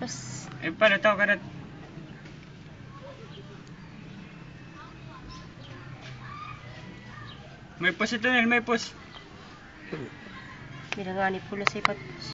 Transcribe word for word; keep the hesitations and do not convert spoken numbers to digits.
Pus. Eh, paano tao karat? May pus ito, Nel, may pus. Bila nga ni pula sa ipat.